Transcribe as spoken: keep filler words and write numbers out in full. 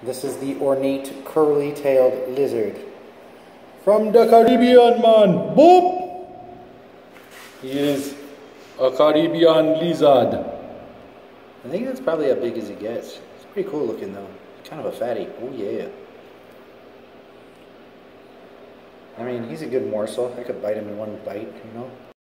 This is the ornate curly-tailed lizard from the Caribbean, man. Boop! He is a Caribbean lizard. I think that's probably how big as he gets. It's pretty cool looking though. Kind of a fatty. Oh yeah. I mean, he's a good morsel. I could bite him in one bite, you know.